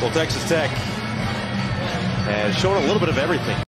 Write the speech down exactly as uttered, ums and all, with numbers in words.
Well, Texas Tech has shown a little bit of everything.